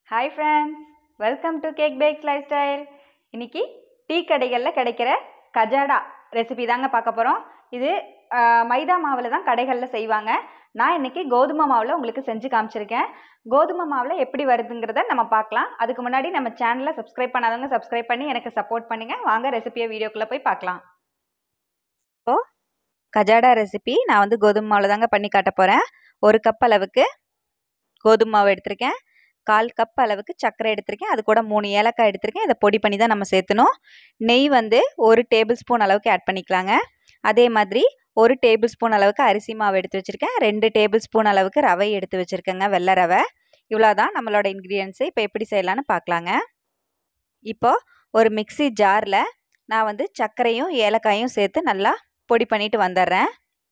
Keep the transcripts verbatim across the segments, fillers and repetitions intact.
Hi friends, welcome to Cake Bakes Lifestyle. இன்னைக்கு tea கடைகளில் கிடைக்கிற கஜாடா ரெசிபி தாங்க பார்க்க போகிறோம். இது மைதா மாவில் தான் கடைகளில் செய்வாங்க. நான் இன்னைக்கு கோதுமை மாவில் உங்களுக்கு செஞ்சு காமிச்சிருக்கேன். கோதுமை மாவில் எப்படி வருதுங்கிறத நம்ம பார்க்கலாம். அதுக்கு முன்னாடி நம்ம சேனலை சப்ஸ்கிரைப் பண்ணாதவங்க சப்ஸ்கிரைப் பண்ணி எனக்கு சப்போர்ட் பண்ணுங்க. வாங்க ரெசிபியை வீடியோக்குள்ளே போய் பார்க்கலாம். இப்போ கஜாடா ரெசிபி நான் வந்து கோதுமை மாவில் தாங்க பண்ணி காட்ட போகிறேன். ஒரு கப் அளவுக்கு கோதுமை மாவு எடுத்திருக்கேன். கால் கப் அளவுக்கு சர்க்கரை எடுத்திருக்கேன். அது கூட மூணு ஏலக்காய் எடுத்திருக்கேன். இதை பொடி பண்ணி தான் நம்ம சேர்த்தணும். நெய் வந்து ஒரு டேபிள் ஸ்பூன் அளவுக்கு ஆட் பண்ணிக்கலாங்க. அதே மாதிரி ஒரு டேபிள் ஸ்பூன் அளவுக்கு அரிசி மாவு எடுத்து வச்சுருக்கேன். ரெண்டு டேபிள் ஸ்பூன் அளவுக்கு ரவை எடுத்து வச்சுருக்கேங்க, வெள்ளை ரவை. இவ்வளோதான் நம்மளோட இன்க்ரீடியன்ஸு. இப்போ எப்படி செய்யலான்னு பார்க்கலாங்க. இப்போ ஒரு மிக்சி ஜாரில் நான் வந்து சர்க்கரையும் ஏலக்காயும் சேர்த்து நல்லா பொடி பண்ணிட்டு வந்துடுறேன்.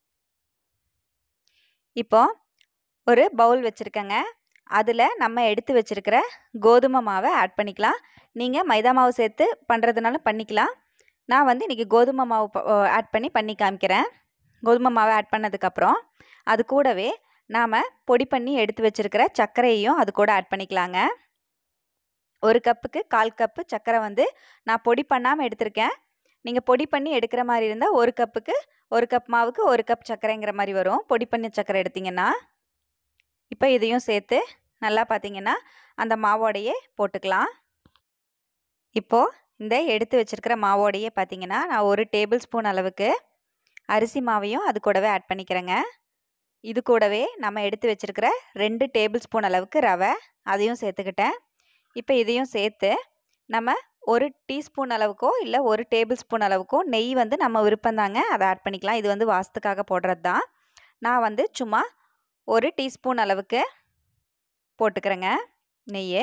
இப்போ ஒரு பவுல் வச்சுருக்கேங்க. அதில் நம்ம எடுத்து வச்சுருக்கிற கோதுமை மாவை ஆட் பண்ணிக்கலாம். நீங்கள் மைதா மாவு சேர்த்து பண்ணுறதுனாலும் பண்ணிக்கலாம். நான் வந்து இன்றைக்கி கோதுமை மாவு ஆட் பண்ணி பண்ணி காமிக்கிறேன். கோதுமை மாவை ஆட் பண்ணதுக்கப்புறம் அது கூடவே நாம் பொடி பண்ணி எடுத்து வச்சுருக்கிற சர்க்கரையையும் அது கூட ஆட் பண்ணிக்கலாங்க. ஒரு கப்புக்கு கால் கப்பு சர்க்கரை வந்து நான் பொடி பண்ணாமல் எடுத்திருக்கேன். நீங்கள் பொடி பண்ணி எடுக்கிற மாதிரி இருந்தால் ஒரு கப்புக்கு ஒரு கப் மாவுக்கு ஒரு கப் சர்க்கரைங்கிற மாதிரி வரும், பொடி பண்ணி சர்க்கரை எடுத்திங்கன்னா. இப்போ இதையும் சேர்த்து நல்லா பார்த்தீங்கன்னா அந்த மாவோடையே போட்டுக்கலாம். இப்போது இந்த எடுத்து வச்சுருக்கிற மாவோடையே பார்த்தீங்கன்னா நான் ஒரு டேபிள் ஸ்பூன் அளவுக்கு அரிசி மாவையும் அது கூடவே ஆட் பண்ணிக்கிறேங்க. இது கூடவே நம்ம எடுத்து வச்சுருக்கிற ரெண்டு டேபிள் ஸ்பூன் அளவுக்கு ரவை அதையும் சேர்த்துக்கிட்டேன். இப்போ இதையும் சேர்த்து நம்ம ஒரு டீஸ்பூன் அளவுக்கோ இல்லை ஒரு டேபிள் ஸ்பூன் அளவுக்கோ நெய் வந்து நம்ம விருப்பந்தாங்க, அதை ஆட் பண்ணிக்கலாம். இது வந்து வாசத்துக்காக போடுறது தான். நான் வந்து சும்மா ஒரு டீஸ்பூன் அளவுக்கு போட்டுக்கிறேங்க நெய்யே.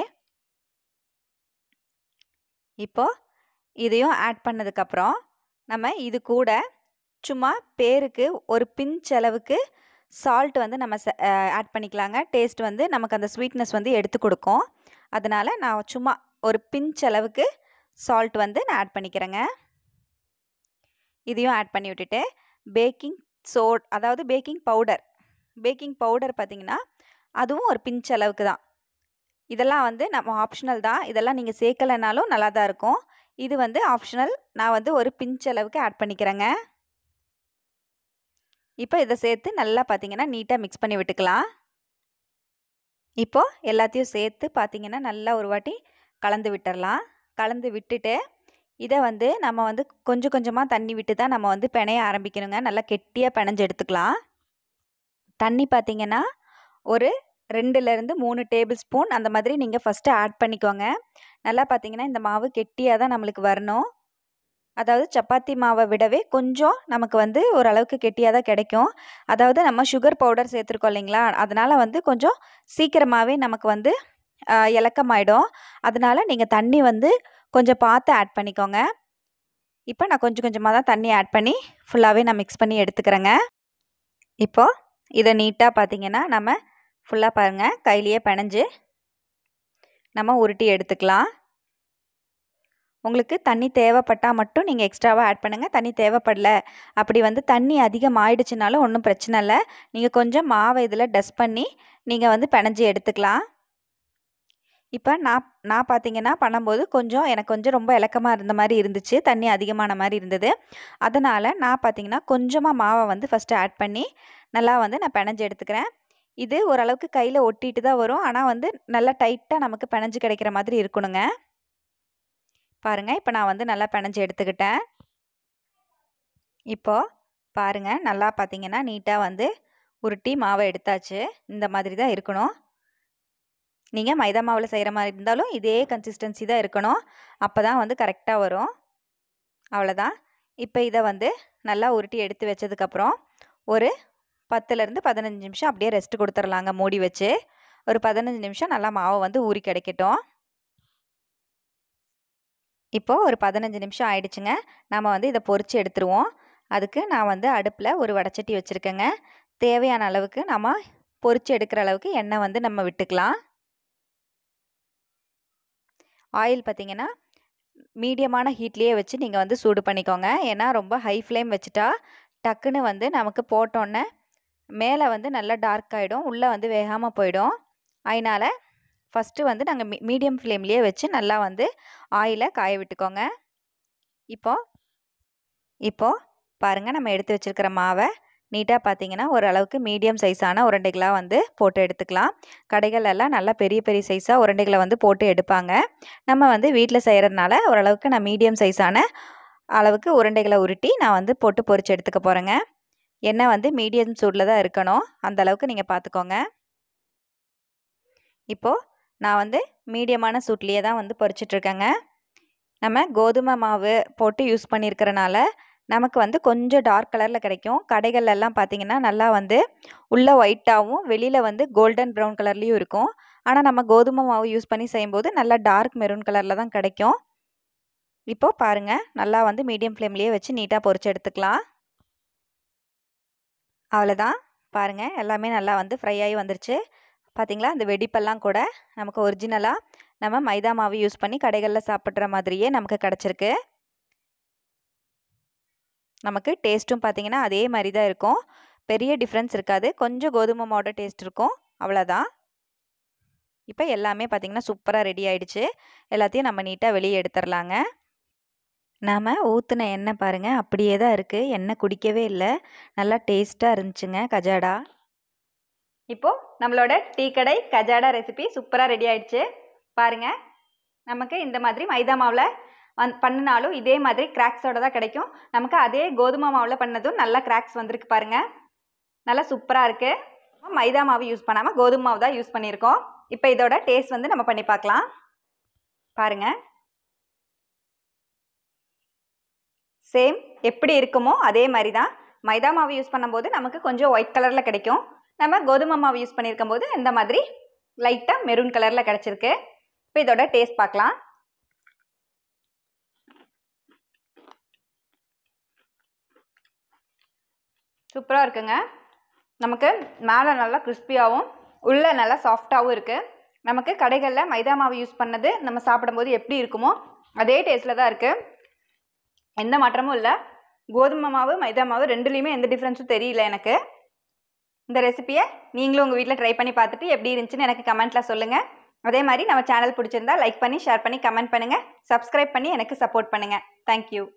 இப்போது இதையும் ஆட் பண்ணதுக்கப்புறம் நம்ம இது கூட சும்மா பேருக்கு ஒரு பிஞ்ச் அளவுக்கு சால்ட் வந்து நம்ம ஆட் பண்ணிக்கலாங்க. டேஸ்ட் வந்து நமக்கு அந்த ஸ்வீட்னஸ் வந்து எடுத்து கொடுக்கும். அதனால் நான் சும்மா ஒரு பிஞ்ச் அளவுக்கு சால்ட் வந்து நான் ஆட் பண்ணிக்கிறேங்க. இதையும் ஆட் பண்ணி விட்டுட்டு பேக்கிங் சோட் அதாவது பேக்கிங் பவுடர் பேக்கிங் பவுடர் பார்த்திங்கன்னா அதுவும் ஒரு பிஞ்ச் அளவுக்கு தான். இதெல்லாம் வந்து நம்ம ஆப்ஷனல் தான். இதெல்லாம் நீங்கள் சேர்க்கலைனாலும் நல்லா தான் இருக்கும். இது வந்து ஆப்ஷனல். நான் வந்து ஒரு பிஞ்ச் அளவுக்கு ஆட் பண்ணிக்கிறேங்க. இப்போ இதை சேர்த்து நல்லா பார்த்தீங்கன்னா நீட்டாக மிக்ஸ் பண்ணி விட்டுக்கலாம். இப்போது எல்லாத்தையும் சேர்த்து பார்த்தீங்கன்னா நல்லா ஒரு வாட்டி கலந்து விட்டுடலாம். கலந்து விட்டுட்டு இதை வந்து நம்ம வந்து கொஞ்சம் கொஞ்சமாக தண்ணி விட்டு தான் நம்ம வந்து பிணைய ஆரம்பிக்கணுங்க. நல்லா கெட்டியாக பிணைஞ்சு எடுத்துக்கலாம். தண்ணி பார்த்தீங்கன்னா ஒரு ரெண்டுலேருந்து மூணு டேபிள் ஸ்பூன் அந்த மாதிரி நீங்கள் ஃபஸ்ட்டு ஆட் பண்ணிக்கோங்க. நல்லா பார்த்தீங்கன்னா இந்த மாவு கெட்டியாக தான் நம்மளுக்கு வரணும். அதாவது சப்பாத்தி மாவை விடவே கொஞ்சம் நமக்கு வந்து ஓரளவுக்கு கெட்டியாக தான் கிடைக்கும். அதாவது நம்ம சுகர் பவுடர் சேர்த்துருக்கோம் இல்லைங்களா, அதனால் வந்து கொஞ்சம் சீக்கிரமாகவே நமக்கு வந்து இலக்கமாயிடும். அதனால் நீங்கள் தண்ணி வந்து கொஞ்சம் பார்த்து ஆட் பண்ணிக்கோங்க. இப்போ நான் கொஞ்சம் கொஞ்சமாக தான் தண்ணி ஆட் பண்ணி ஃபுல்லாகவே நான் மிக்ஸ் பண்ணி எடுத்துக்கிறேங்க. இப்போது இதை நீட்டாக பார்த்தீங்கன்னா நம்ம ஃபுல்லாக பாருங்கள் கையிலேயே பிணைஞ்சு நம்ம உருட்டி எடுத்துக்கலாம். உங்களுக்கு தண்ணி தேவைப்பட்டால் மட்டும் நீங்கள் எக்ஸ்ட்ராவாக ஆட் பண்ணுங்கள். தண்ணி தேவைப்படல, அப்படி வந்து தண்ணி அதிகம் ஆயிடுச்சுனாலும் ஒன்றும் பிரச்சனை இல்லை. நீங்கள் கொஞ்சம் மாவை இதில் டஸ்ட் பண்ணி நீங்கள் வந்து பிணைஞ்சி எடுத்துக்கலாம். இப்போ நான் நான் பார்த்தீங்கன்னா பண்ணும்போது கொஞ்சம் எனக்கு கொஞ்சம் ரொம்ப இலக்கமாக இருந்த மாதிரி இருந்துச்சு, தண்ணி அதிகமான மாதிரி இருந்தது. அதனால் நான் பார்த்தீங்கன்னா கொஞ்சமாக மாவை வந்து ஃபஸ்ட்டு ஆட் பண்ணி நல்லா வந்து நான் பிணைஞ்சி எடுத்துக்கிறேன். இது ஓரளவுக்கு கையில் ஒட்டிட்டு தான் வரும், ஆனால் வந்து நல்லா டைட்டாக நமக்கு பிணைஞ்சு கிடைக்கிற மாதிரி இருக்கணுங்க. பாருங்கள் இப்போ நான் வந்து நல்லா பிணைஞ்சு எடுத்துக்கிட்டேன். இப்போது பாருங்கள் நல்லா பார்த்தீங்கன்னா நீட்டாக வந்து உருட்டி மாவை எடுத்தாச்சு. இந்த மாதிரி தான் இருக்கணும். நீங்கள் மைதா மாவில் செய்கிற மாதிரி இருந்தாலும் இதே கன்சிஸ்டன்சி தான் இருக்கணும். அப்போ தான் வந்து கரெக்டாக வரும். அவ்வளோதான். இப்போ இதை வந்து நல்லா உருட்டி எடுத்து வச்சதுக்கப்புறம் ஒரு பத்துலேருந்து பதினஞ்சு நிமிஷம் அப்படியே ரெஸ்ட் கொடுத்துர்லாங்க மூடி வச்சு. ஒரு பதினஞ்சு நிமிஷம் நல்லா மாவை வந்து ஊறி கிடைக்கட்டும். இப்போது ஒரு பதினஞ்சு நிமிஷம் ஆயிடுச்சுங்க. நம்ம வந்து இதை பொரித்து எடுத்துருவோம். அதுக்கு நான் வந்து அடுப்பில் ஒரு வடைச்சட்டி வச்சுருக்கேங்க. தேவையான அளவுக்கு நம்ம பொரித்து எடுக்கிற அளவுக்கு எண்ணெய் வந்து நம்ம விட்டுக்கலாம். ஆயில் பார்த்திங்கன்னா மீடியமான ஹீட்லேயே வச்சு நீங்கள் வந்து சூடு பண்ணிக்கோங்க. ஏன்னா ரொம்ப ஹை ஃப்ளேம் வச்சுட்டா டக்குன்னு வந்து நமக்கு போட்டோன்னே மேலே வந்து நல்லா டார்க் ஆகிடும், உள்ளே வந்து வேகாமல் போயிடும். அதனால் ஃபஸ்ட்டு வந்து நாங்கள் மீ மீடியம் ஃப்ளேம்லேயே வச்சு நல்லா வந்து ஆயிலை காய விட்டுக்கோங்க. இப்போ இப்போ பாருங்கள், நம்ம எடுத்து வச்சுருக்கிற மாவை நீட்டாக பார்த்தீங்கன்னா ஓரளவுக்கு மீடியம் சைஸான உருண்டைகளாக வந்து போட்டு எடுத்துக்கலாம். கடைகள் எல்லாம் நல்லா பெரிய பெரிய சைஸாக உருண்டைகளை வந்து போட்டு எடுப்பாங்க. நம்ம வந்து வீட்டில் செய்கிறதுனால ஓரளவுக்கு நான் மீடியம் சைஸான அளவுக்கு உருண்டைகளை உருட்டி நான் வந்து போட்டு பொரிச்சு எடுத்துக்க போகிறேங்க. எண்ணெய் வந்து மீடியம் சூடில் தான் இருக்கணும், அந்த அளவுக்கு நீங்கள் பார்த்துக்கோங்க. இப்போது நான் வந்து மீடியமான சூட்லேயே தான் வந்து பொரிச்சிட்ருக்கேங்க. நம்ம கோதுமை மாவு போட்டு யூஸ் பண்ணியிருக்கிறனால நமக்கு வந்து கொஞ்சம் டார்க் கலரில் கிடைக்கும். கடைகள்லாம் பார்த்திங்கன்னா நல்லா வந்து உள்ளே ஒயிட்டாகவும் வெளியில் வந்து கோல்டன் ப்ரௌன் கலர்லேயும் இருக்கும். ஆனால் நம்ம கோதுமை மாவு யூஸ் பண்ணி செய்யும்போது நல்லா டார்க் மெரூன் கலரில் தான் கிடைக்கும். இப்போது பாருங்கள், நல்லா வந்து மீடியம் ஃப்ளேம்லேயே வச்சு நீட்டாக பொரிச்சு எடுத்துக்கலாம். அவ்வளோதான், பாருங்கள் எல்லாமே நல்லா வந்து ஃப்ரை ஆகி வந்துருச்சு. பார்த்திங்களா, அந்த வெடிப்பெல்லாம் கூட நமக்கு ஒரிஜினலாக நம்ம மைதா மாவு யூஸ் பண்ணி கடைகளில் சாப்பிட்ற மாதிரியே நமக்கு கிடச்சிருக்கு. நமக்கு டேஸ்ட்டும் பார்த்திங்கன்னா அதே மாதிரி தான் இருக்கும், பெரிய டிஃப்ரென்ஸ் இருக்காது. கொஞ்சம் கோதுமை மாவோட டேஸ்ட் இருக்கும், அவ்வளோதான். இப்போ எல்லாமே பார்த்திங்கன்னா சூப்பராக ரெடி ஆகிடுச்சு. எல்லாத்தையும் நம்ம நீட்டாக வெளியே எடுத்துடலாங்க. நாம் ஊற்றின எண்ணெய் பாருங்கள் அப்படியே தான் இருக்குது, எண்ணெய் குடிக்கவே இல்லை. நல்லா டேஸ்ட்டாக இருந்துச்சுங்க கஜாடா. இப்போது நம்மளோட டீ கடை கஜாடா ரெசிபி சூப்பராக ரெடி ஆகிடுச்சு. பாருங்கள், நமக்கு இந்த மாதிரி மைதா மாவில் வந் பண்ணினாலும் இதே மாதிரி கிராக்ஸோடு தான் கிடைக்கும். நமக்கு அதே கோதுமை மாவில் பண்ணதும் நல்லா கிராக்ஸ் வந்திருக்கு பாருங்கள், நல்லா சூப்பராக இருக்குது. மைதா மாவு யூஸ் பண்ணாமல் கோதுமை மாவு தான் யூஸ் பண்ணியிருக்கோம். இப்போ இதோட டேஸ்ட் வந்து நம்ம பண்ணி பார்க்கலாம். பாருங்கள், சேம் எப்படி இருக்குமோ அதே மாதிரி தான். மைதா மாவு யூஸ் பண்ணும்போது நமக்கு கொஞ்சம் ஒயிட் கலரில் கிடைக்கும். நம்ம கோதுமை மாவு யூஸ் பண்ணியிருக்கும் போது இந்த மாதிரி லைட்டாக மெரூன் கலரில் கிடச்சிருக்கு. இப்போ இதோட டேஸ்ட் பார்க்கலாம். சூப்பராக இருக்குங்க. நமக்கு மேலே நல்லா கிறிஸ்பியாகவும் உள்ளே நல்லா சாஃப்டாகவும் இருக்குது. நமக்கு கடைகளில் மைதா மாவு யூஸ் பண்ணது நம்ம சாப்பிடும்போது எப்படி இருக்குமோ அதே டேஸ்ட்டில் தான் இருக்குது, எந்த மாற்றமும் இல்லை. கோதுமை மாவு மைதா மாவு ரெண்டுலேயுமே எந்த டிஃப்ரென்ஸும் தெரியல எனக்கு. இந்த ரெசிபியை நீங்களும் உங்கள் வீட்டில் ட்ரை பண்ணி பார்த்துட்டு எப்படி இருந்துச்சுன்னு எனக்கு கமெண்ட்டில் சொல்லுங்கள். அதே மாதிரி நம்ம சேனல் பிடிச்சிருந்தா லைக் பண்ணி ஷேர் பண்ணி கமெண்ட் பண்ணுங்கள். சப்ஸ்கிரைப் பண்ணி எனக்கு சப்போர்ட் பண்ணுங்கள். தேங்க்யூ.